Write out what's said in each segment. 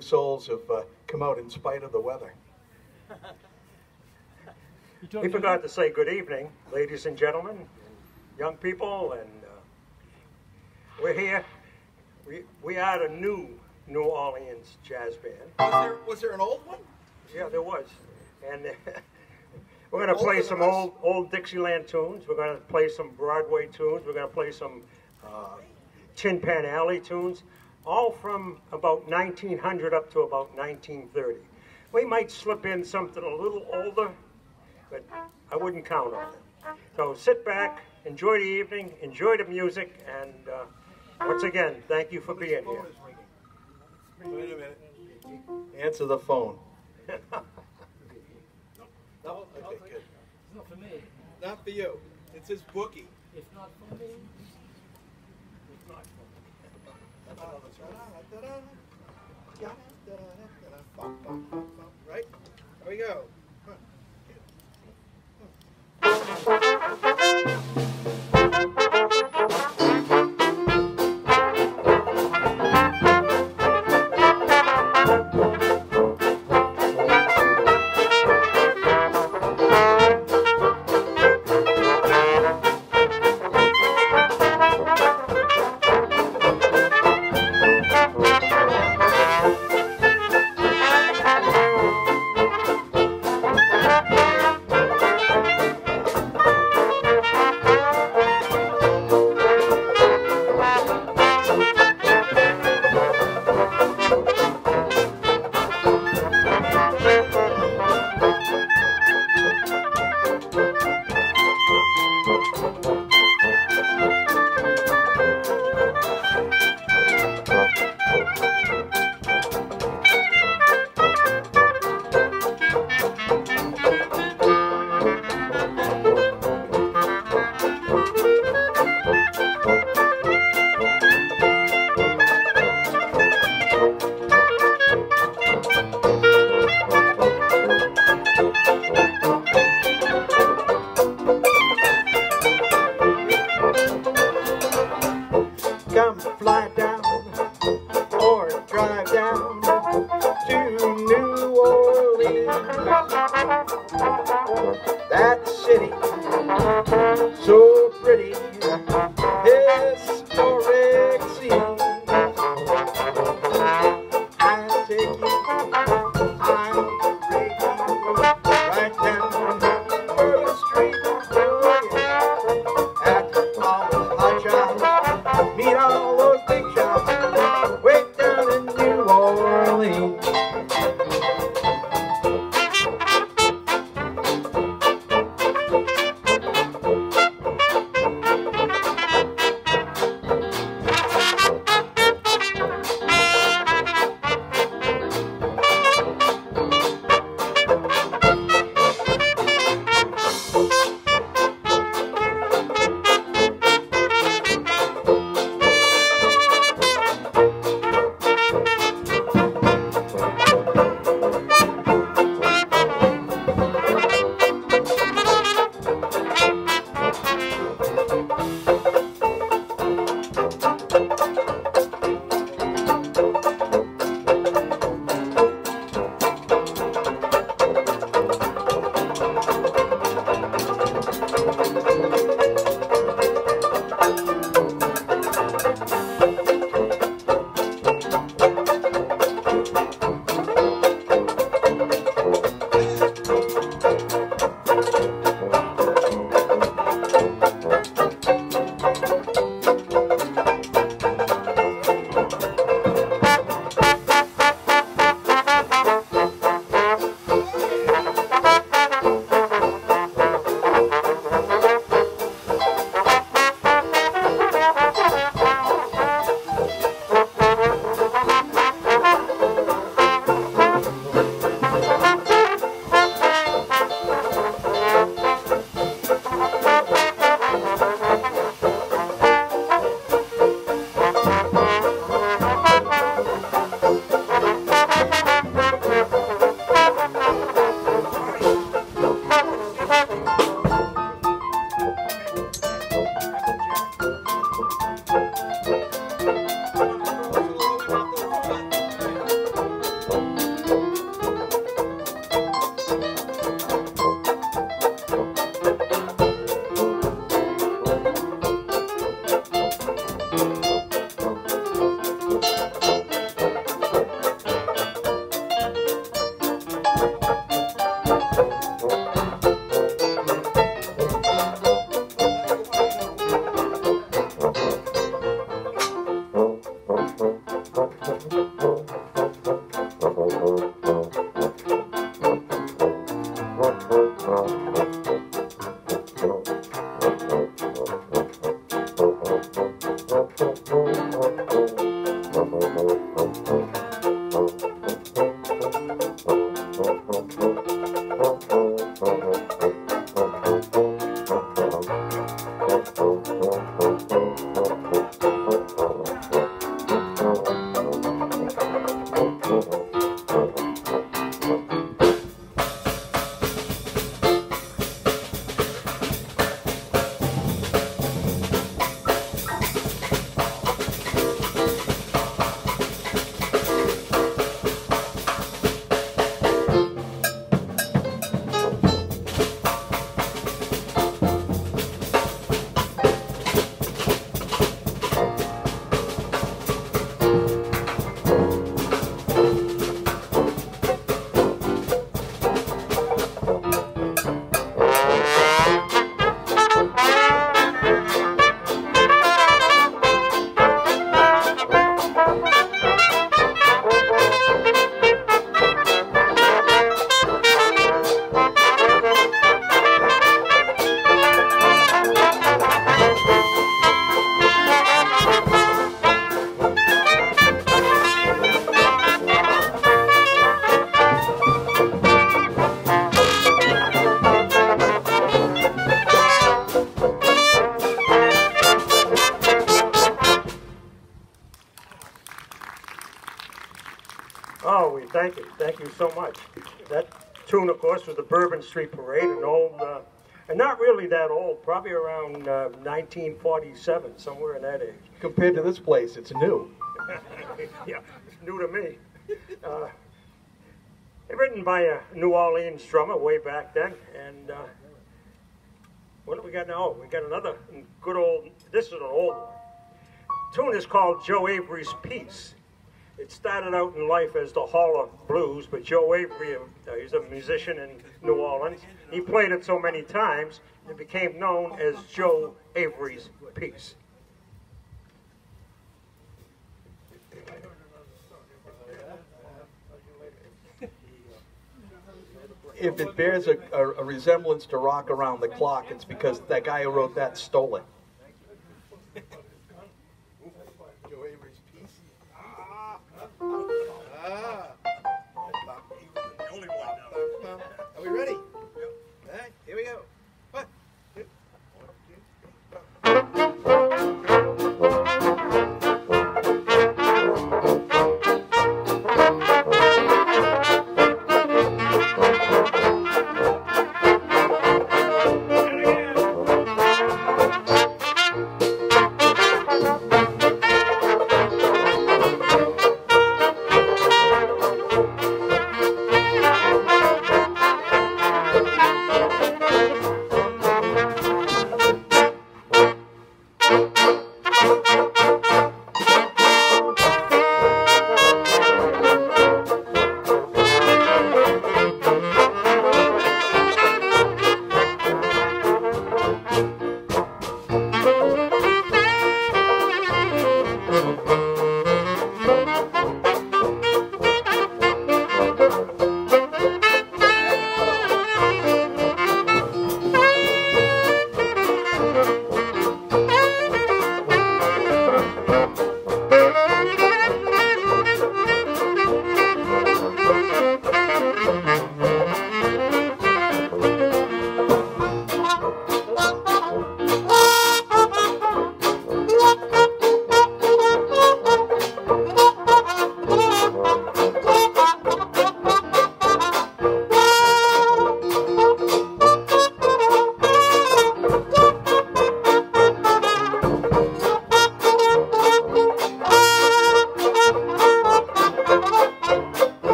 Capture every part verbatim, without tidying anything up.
souls have uh, come out in spite of the weather. We forgot to say good evening, ladies and gentlemen, and young people, and uh, we're here. We, we are the new New Orleans jazz band. Was there, was there an old one? Yeah, there was. And we're going to play some old, old Dixieland tunes. We're going to play some Broadway tunes. We're going to play some uh, Tin Pan Alley tunes, all from about nineteen hundred up to about nineteen thirty. We might slip in something a little older, but I wouldn't count on it. So sit back, enjoy the evening, enjoy the music, and uh, once again, thank you for being here. Wait a minute. Answer the phone. No? Okay, good. It's not for me. Not for you. It says bookie. It's not for me. It's not for me. Right? Here we go. Come fly down or drive down to New Orleans. That city, so pretty, historic scene. I'll take you, I'll take you right down First Street, oh yeah, at all the hot shots. Meet all those big shots way down in New Orleans. Oh, we thank you. Thank you so much. That tune, of course, was the Bourbon Street Parade, an old, uh, and not really that old, probably around uh, nineteen forty-seven, somewhere in that age. Compared to this place, it's new. Yeah, it's new to me. Uh, written by a New Orleans drummer way back then, and uh, what do we got now? Oh, we got another good old, this is an old one. Tune is called Joe Avery's Piece. It started out in life as the Hall of Blues, but Joe Avery, uh, he's a musician in New Orleans. He played it so many times, it became known as Joe Avery's Piece. If it bears a, a, a resemblance to Rock Around the Clock, it's because that guy who wrote that stole it. Joe Avery's Piece. Ah. Ah. The only one. Are we ready? Yep. All right, here we go. One, two,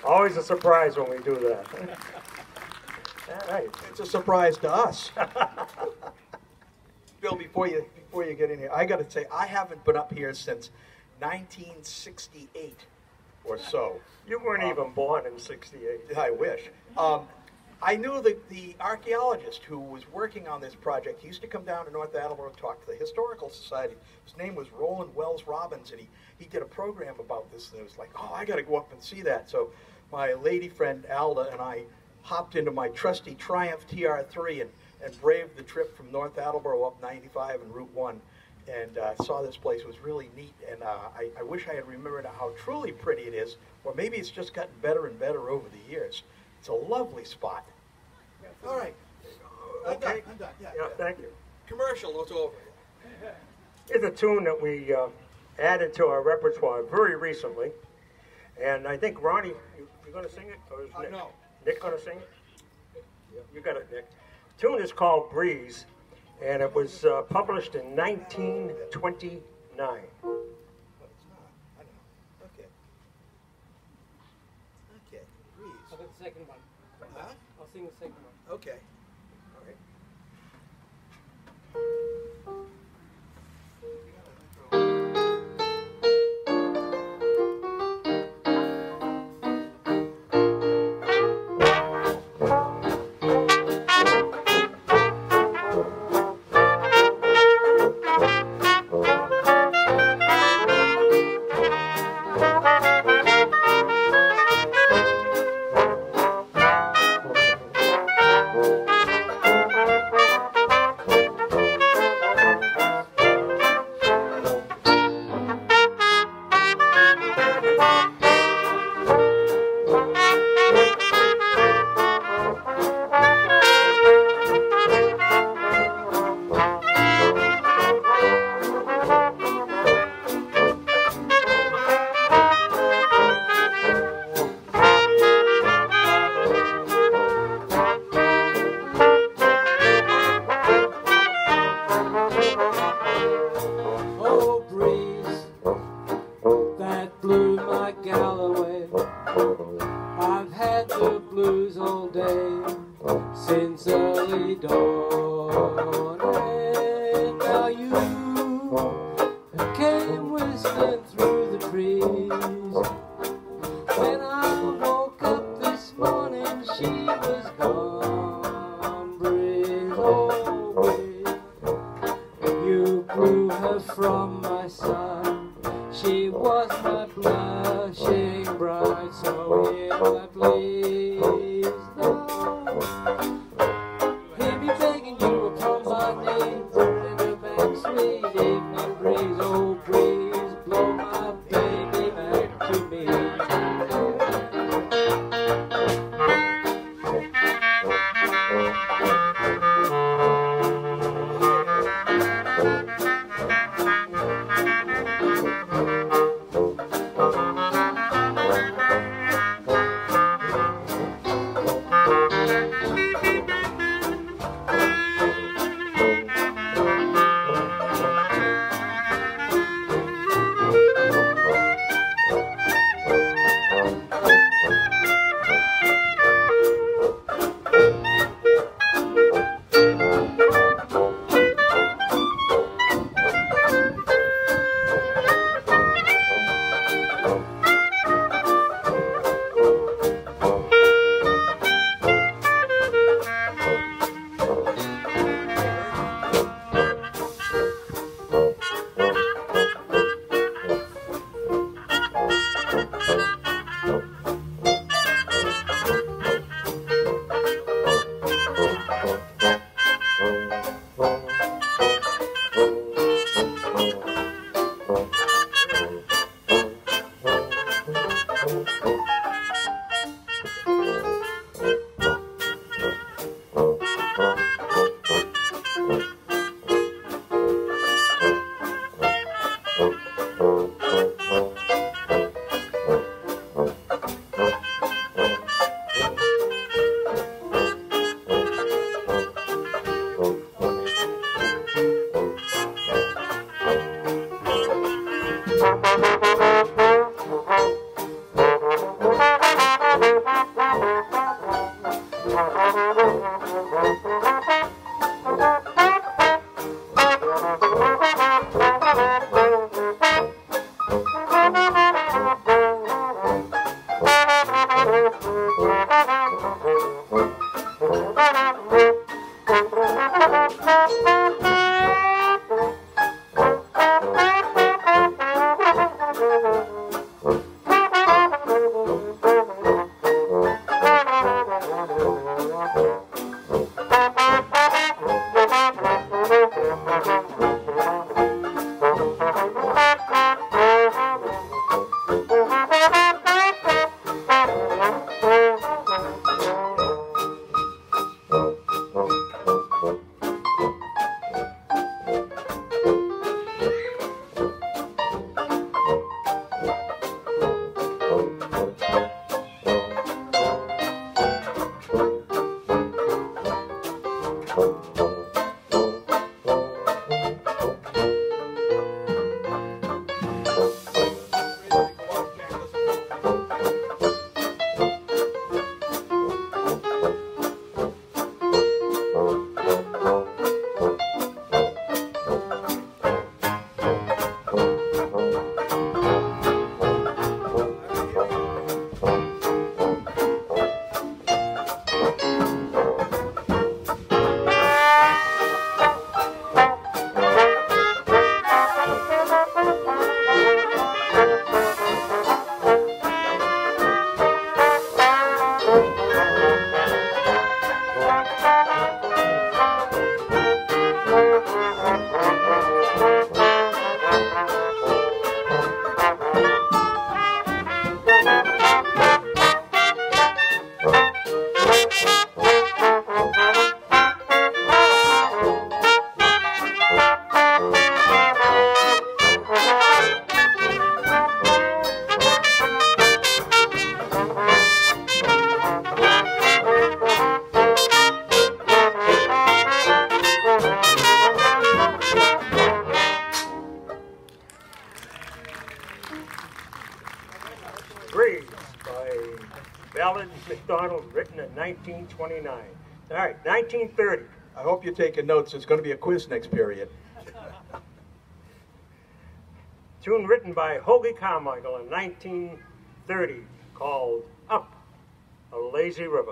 Always a surprise when we do that. All right. It's a surprise to us. Bill, before you before you get in here, I got to say I haven't been up here since nineteen sixty-eight or so. You weren't Um, even born in sixty-eight. I wish. Um, I knew the, the archaeologist who was working on this project. He used to come down to North Attleboro and talk to the Historical Society. His name was Roland Wells Robbins, and he, he did a program about this, and it was like, oh, I got to go up and see that. So my lady friend Alda and I hopped into my trusty Triumph T R three and, and braved the trip from North Attleboro up ninety-five and Route one, and uh, saw this place. It was really neat, and uh, I, I wish I had remembered how truly pretty it is, or maybe it's just gotten better and better over the years. It's a lovely spot. All right. I'm done. Okay. I'm done. Yeah, Yeah, yeah. thank you. Commercial, it's over. It's a tune that we uh, added to our repertoire very recently, and I think Ronnie, you, you going to sing it, or is Uh, Nick? no. Nick going to sing it? Yeah, you got it, Nick. Tune is called Breeze, and it was uh, published in nineteen twenty-nine. But it's not. I don't know. Okay. Okay. Breeze. I'll get the second one. Huh? I'll sing the second one. Okay. All right. Oh, breeze that blew my gal away. I've had the blues all day since early dawn. And now you came whistling through the trees. When I woke up this morning, she was gone. Breeze, oh, breeze. You blew her from my side. She was my blushing bride. So hear my please now. Hear me begging you upon my knees. In the back sweet evening breeze. Oh breeze, blow my baby back to me. by Ballard McDonald, written in nineteen twenty-nine. All right, nineteen thirty. I hope you're taking notes. There's going to be a quiz next period. Tune written by Hoagie Carmichael in nineteen thirty called Up a Lazy River.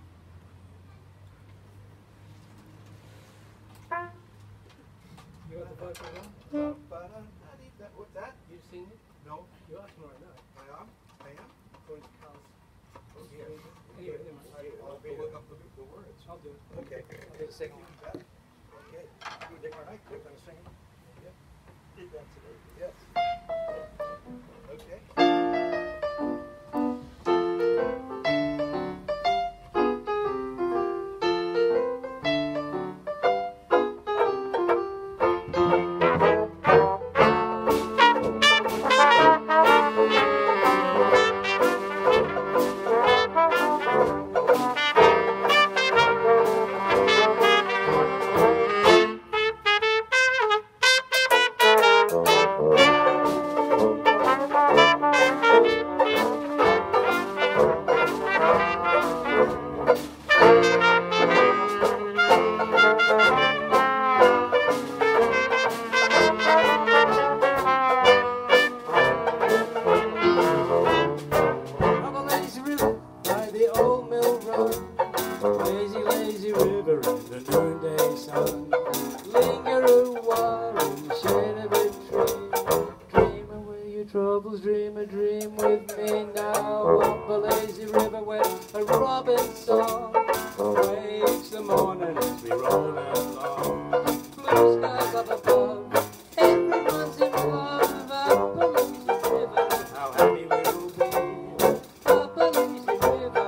You got the book right now? What's that? You've seen it? No, You are smart enough. I am. I am. Going to Carl's. Here. Anyway, never mind. I'll have to look up the, the words. I'll do it. Okay. Take a second. Okay. All right. We're going to sing. Yeah. Did that today. Yes. Okay. Up a lazy river by the old mill road. Lazy, lazy river in the noonday sun. Linger a while in the shade of a tree. Dream away your troubles, dream a dream with me now. Up a lazy river where a robin song wakes the morning as we roll along. Blue skies up above, everyone's in love. Up a lazy river, how happy we'll be. Up a lazy river.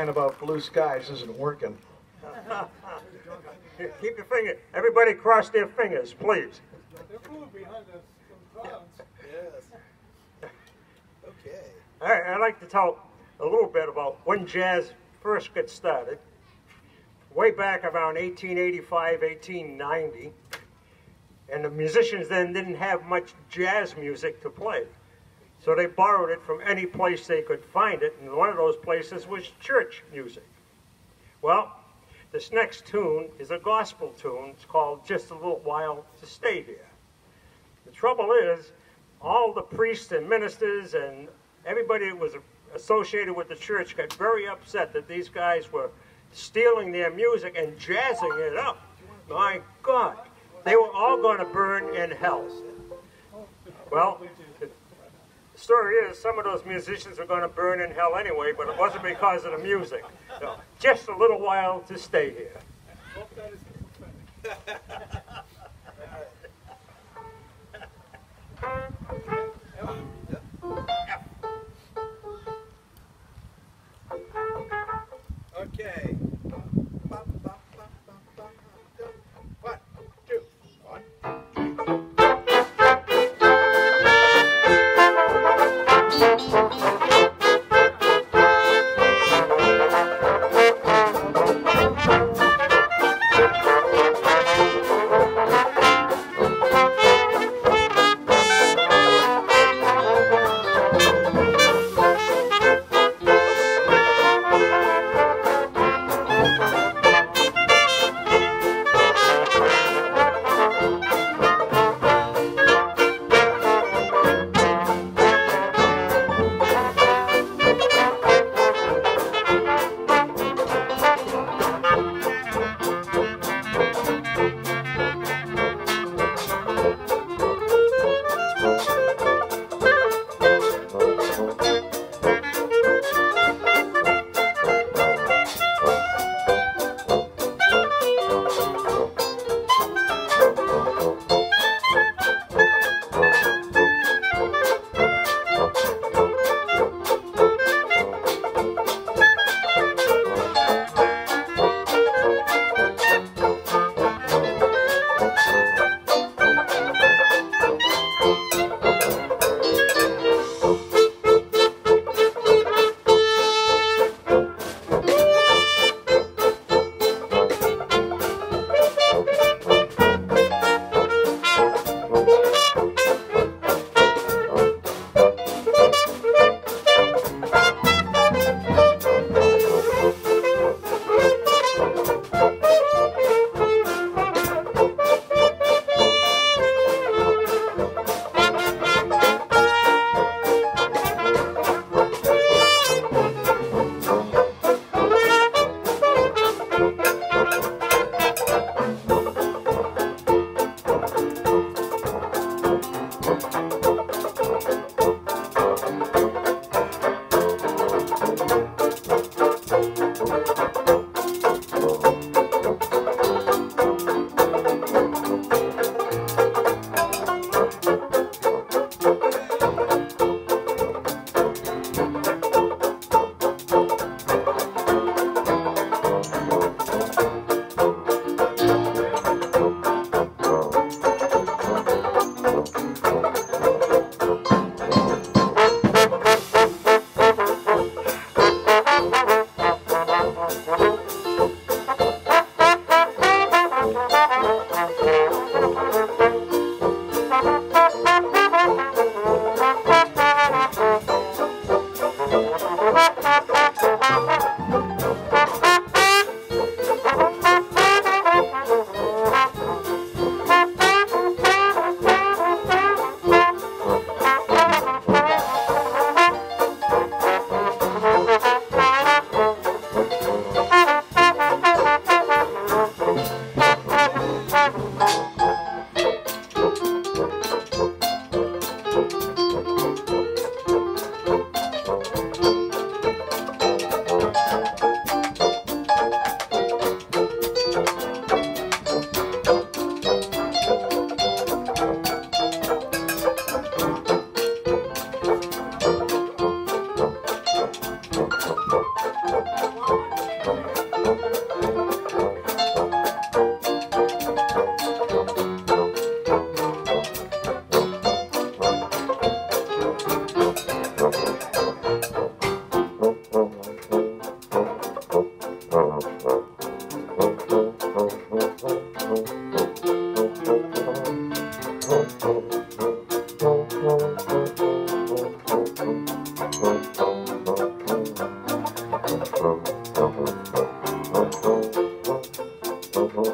plan about blue skies isn't working. Keep your finger. Everybody cross their fingers, please. They're moving behind us from clouds. Yes. Okay. All right, I'd like to tell a little bit about when jazz first got started. Way back around eighteen eighty-five, eighteen ninety, and the musicians then didn't have much jazz music to play. So they borrowed it from any place they could find it, and one of those places was church music. Well, this next tune is a gospel tune. It's called Just a Little While to Stay Here. The trouble is, all the priests and ministers and everybody that was associated with the church got very upset that these guys were stealing their music and jazzing it up. My God, they were all going to burn in hell. Well, the story is some of those musicians were going to burn in hell anyway, but it wasn't because of the music. So, just a little while to stay here. Hope that is prophetic. Okay. One, two, one. Thank you.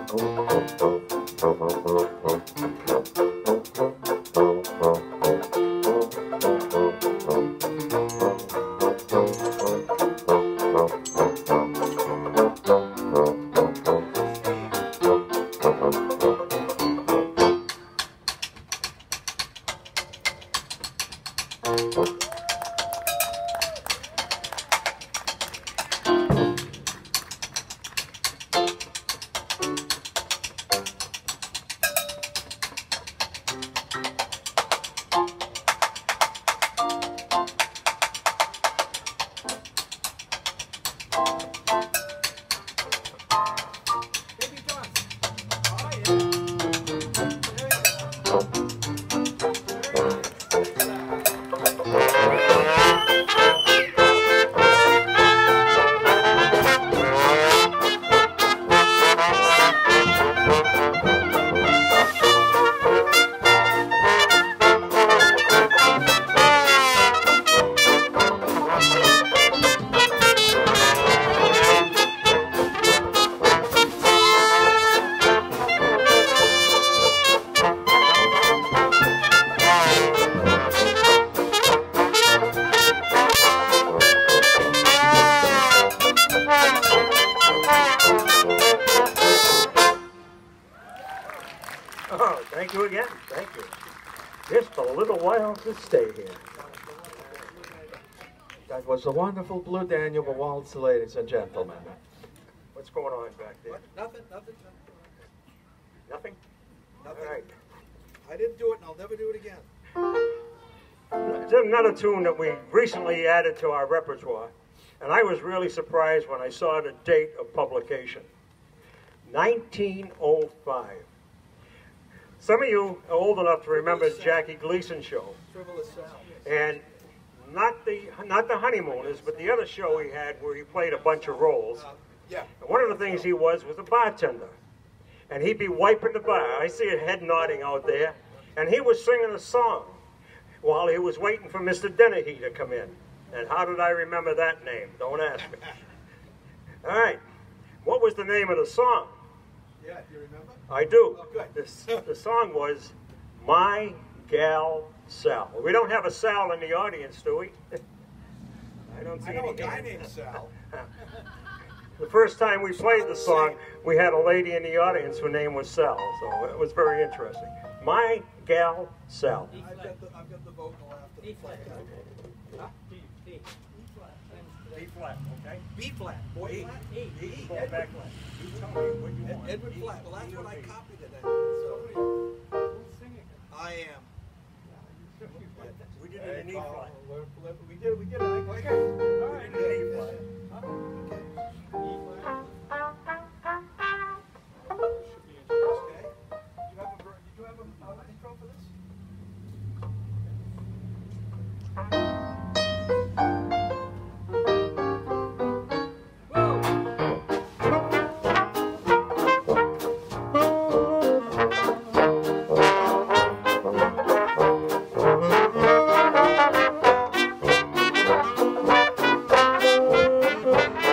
Oh, thank you again. Thank you. Just a little while to stay here. That was a wonderful Blue Danube waltz, ladies and gentlemen. What's going on back there? What? Nothing, nothing, Nothing? nothing. All right. I didn't do it and I'll never do it again. There's another tune that we recently added to our repertoire, and I was really surprised when I saw the date of publication. nineteen oh five. Some of you are old enough to remember the Jackie Gleason show, Frivolous Sal. and not the not the Honeymooners, but the other show he had where he played a bunch of roles. Uh, yeah. And one of the things he was was a bartender, and he'd be wiping the bar. I see a head nodding out there, and he was singing a song while he was waiting for Mister Dennehy to come in. And how did I remember that name? Don't ask me. All right, what was the name of the song? Yeah, do you remember? I do. Oh, good. This, the song was My Gal Sal. We don't have a Sal in the audience, do we? I don't see I know a any guy hands. named Sal. The first time we played the song, we had a lady in the audience whose name was Sal, so it was very interesting. My Gal Sal. I've got the, I've got the vocal after the flat. Huh? B flat, okay? B flat. Boy E. flat? E. E. Go Edward back. flat. You tell me what you Ed- want. Edward E, flat. Well, that's E, what or I B. copied it at. So Who's singing it? I am. We did it in E flat. We did. We did it. I, Okay. I, All right. We did it in E flat. Should be interesting. okay. You have a. ver- Did you have a uh, intro for this? Thank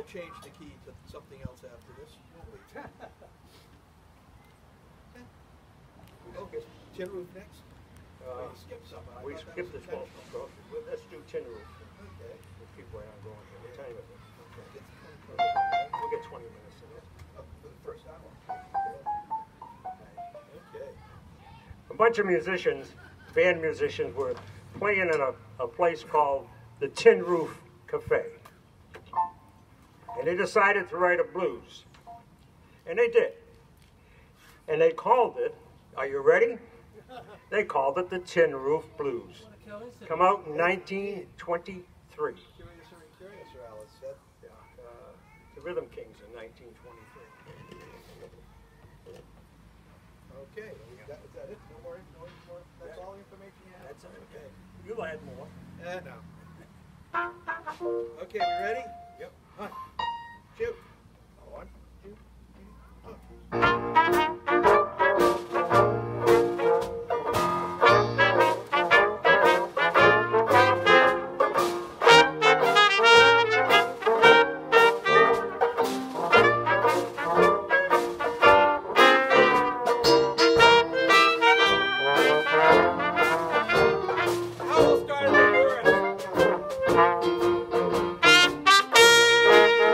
we'll change the key to something else after this, won't we? Okay, tin roof next? Uh, Oh, you skipped some. I We thought that skipped was this one. intentional. Well, let's do tin roof. Okay. We'll keep right on going here. What time is it? Okay. We'll get twenty minutes in it. Oh, for the first hour. Okay. A bunch of musicians, band musicians, were playing in a, a place called the Tin Roof Cafe. And they decided to write a blues. And they did. And they called it, are you ready? They called it the Tin Roof Blues. Come out in nineteen twenty-three. Curious or incurious, or Alice said. Yeah, uh, the Rhythm Kings in nineteen twenty-three. Okay, is that, is that it? No more, no more, that's all the information you have? That's it. Okay. You'll add more. Uh, no. Okay, we ready? Yep. One, two, one, two, three, four. Owl started the chorus.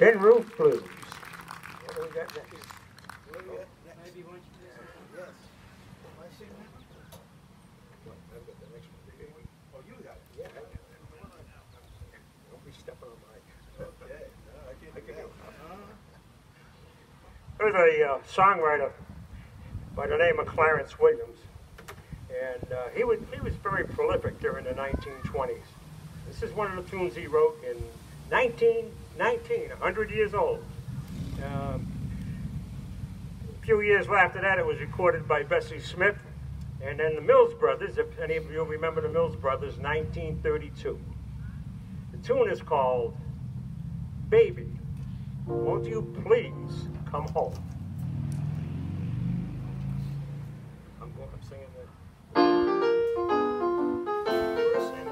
Tin Roof Blues. What do we got next? What do we got next? Maybe once you just. Yes. Am I seeing that? What, I've got the next one. Oh, you got it. Yeah. I got it. Don't be stepping on my... Okay. No, I can't do that. Uh-huh. There's a uh, songwriter by the name of Clarence Williams, and uh, he was he was very prolific during the nineteen twenties. This is one of the tunes he wrote in nineteen nineteen, a hundred years old. Um, a few years after that, it was recorded by Bessie Smith, and then the Mills Brothers. If any of you remember the Mills Brothers, nineteen thirty-two. The tune is called "Baby, Won't You Please Come Home." I'm going, I'm singing the verse and the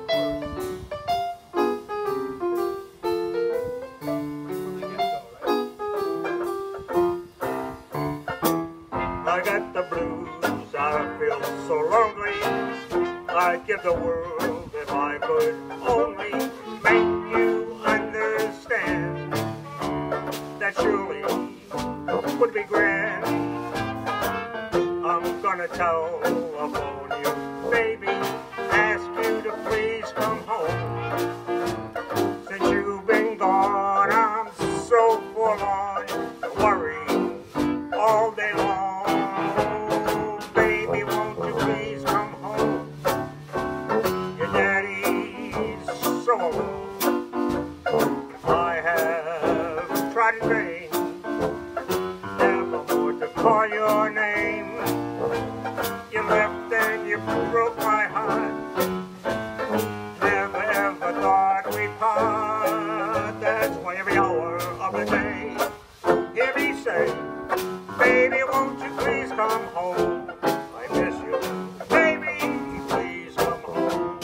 chorus. I got the blues, I feel so lonely. I'd give the world if I could only make you understand that surely would be grand. I'm gonna telephone you, baby, ask you to please come home. Since you've been gone, I'm so forlorn, worrying all day long. Baby, won't you please come home? Your daddy's so old. I have tried in vain, never more to call your name. You left and you broke my heart. Never ever thought we'd part. That's why every hour of the day, hear me say, baby, won't you please come home? I miss you. Baby, please come home.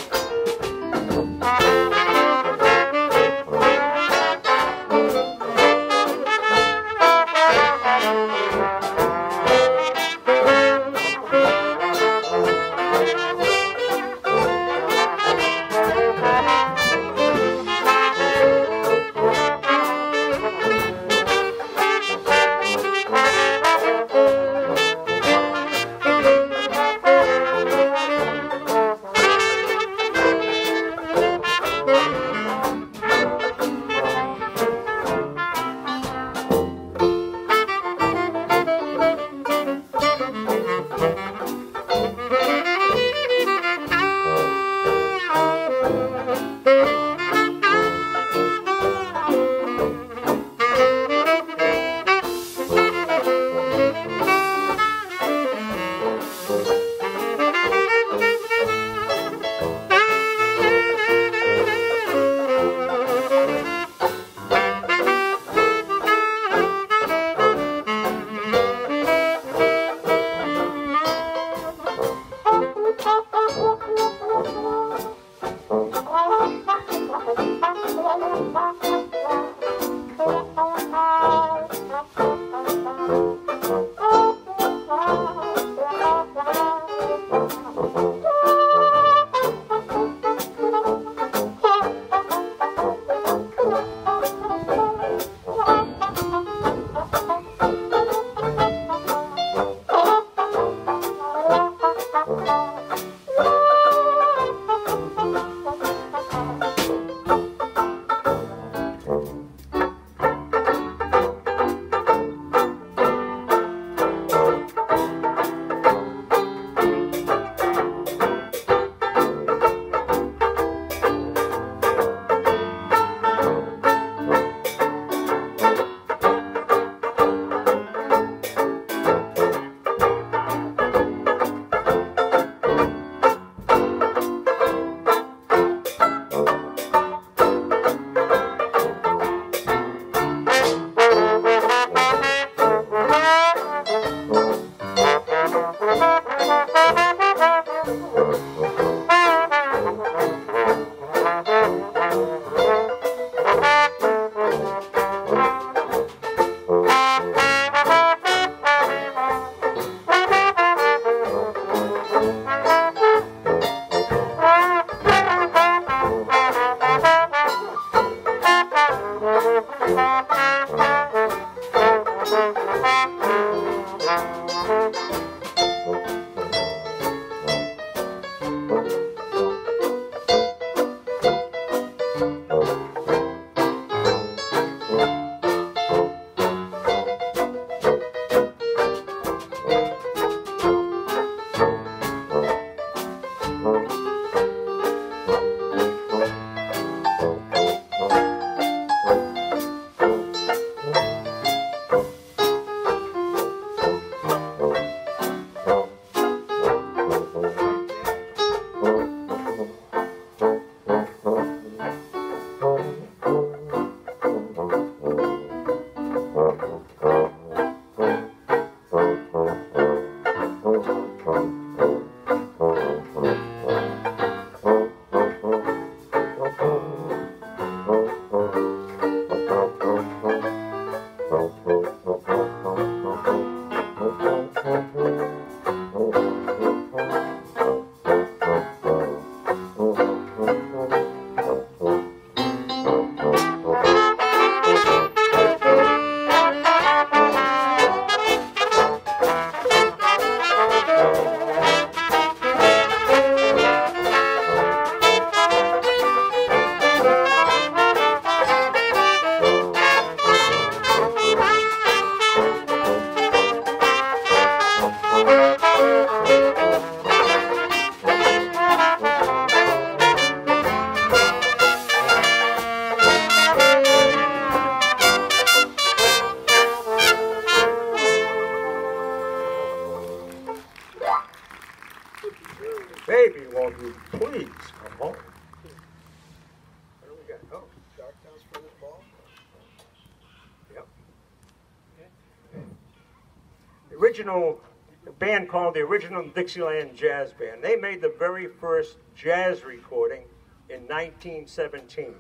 original band called the Original Dixieland Jazz Band. They made the very first jazz recording in nineteen seventeen.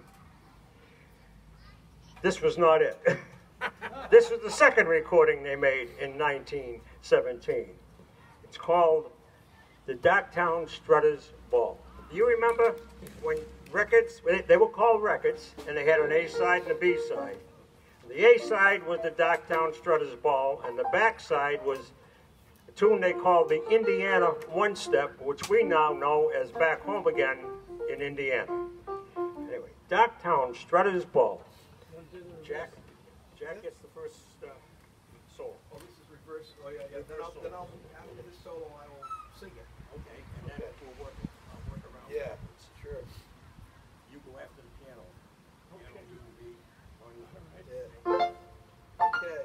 This was not it. This was the second recording they made in nineteen seventeen. It's called the Darktown Strutters Ball. Do you remember when records, they were called records, and they had an A side and a B side. The A side was the Darktown Strutters Ball, and the back side was a tune they called the Indiana One Step, which we now know as Back Home Again in Indiana. Anyway, Darktown Strutters Ball. Jack, Jack gets the first uh, solo. Oh, this is reverse. Oh, yeah, yeah. Then I'll, then I'll, after this solo, I will sing it. Okay, and then we'll work, I'll work around. Yeah, sure. You go after the piano. Piano, you will be on the right. Yeah. Okay.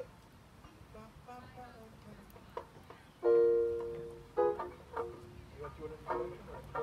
You want to do it in English?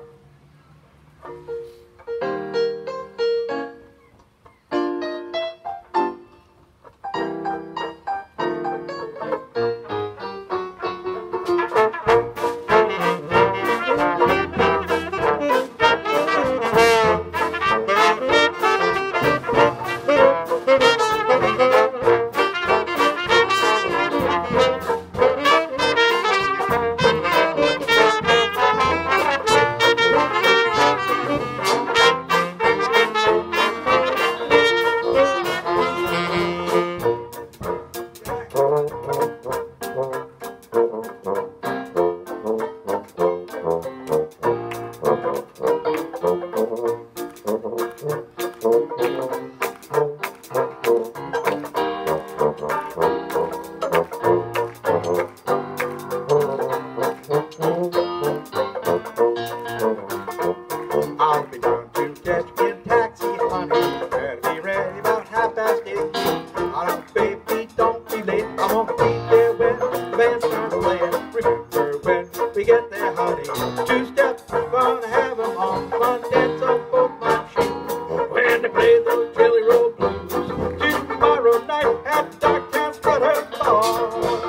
I'll be down to catch me a taxi, honey. Better be ready about half past eight. Oh, baby, don't be late. I won't be there when the band starts playing. Remember when we get there, honey. Two steps, we're gonna have 'em on. Fun dance on both my shoes. When they play those Jelly Roll Blues. Tomorrow night at Darktown Strutter Ball.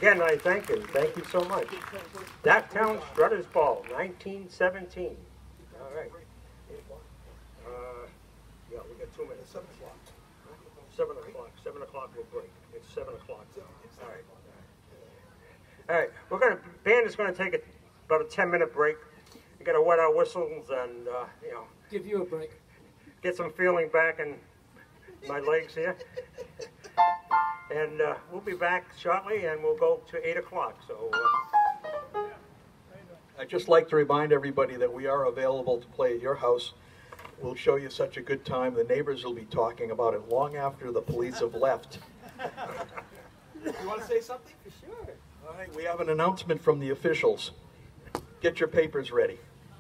again, I thank you. Thank you so much. That Town Strutters Ball, nineteen seventeen. All right. Uh, yeah, we got two minutes. Seven o'clock. Seven o'clock. Seven o'clock will break. It's seven o'clock. All right. All right. We're gonna. Band is gonna take a, about a ten-minute break. We gotta wet our whistles and uh, you know, Give you a break. get some feeling back in my legs here. And uh, we'll be back shortly, and we'll go to eight o'clock. So. Uh, I'd just like to remind everybody that we are available to play at your house. We'll show you such a good time. The neighbors will be talking about it long after the police have left. You want to say something? Sure. All right, we have an announcement from the officials. Get your papers ready.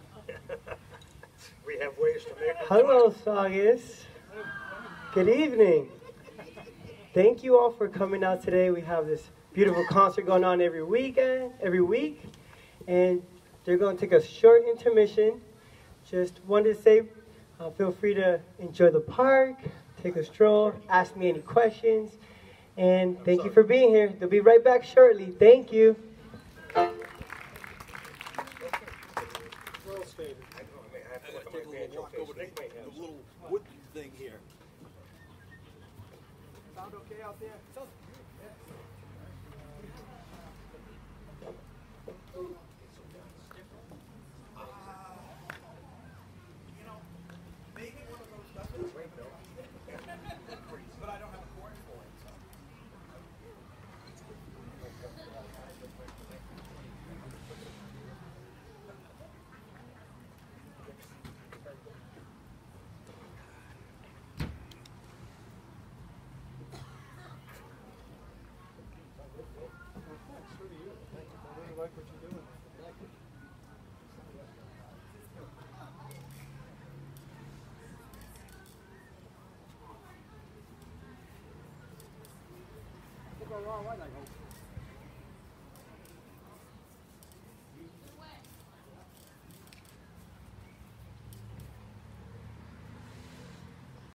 we have ways to make it. Hello, Saugus. Good evening. Thank you all for coming out today. We have this beautiful concert going on every weekend, every week, and they're going to take a short intermission. Just wanted to say, uh, feel free to enjoy the park, take a stroll, ask me any questions, and thank you for being here. They'll be right back shortly. Thank you. Take a little walk over to the little wood thing here. Sound okay out there? But I don't have a cord for it. Go wrong way, I hope.